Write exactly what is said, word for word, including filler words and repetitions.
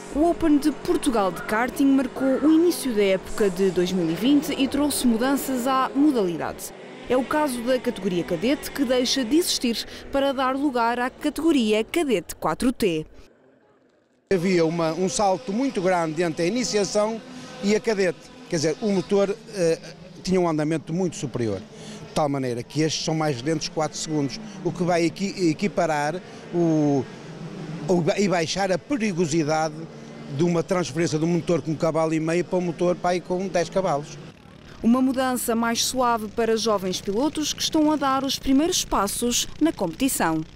O Open de Portugal de karting marcou o início da época de dois mil e vinte e trouxe mudanças à modalidade. É o caso da categoria cadete, que deixa de existir para dar lugar à categoria cadete quatro T. Havia uma, um salto muito grande entre a iniciação e a cadete, quer dizer, o motor eh, tinha um andamento muito superior, de tal maneira que estes são mais lentos quatro segundos, o que vai equiparar o, e baixar a perigosidade de uma transferência de um motor com um cavalo e meio para um motor para aí com dez cavalos. Uma mudança mais suave para jovens pilotos que estão a dar os primeiros passos na competição.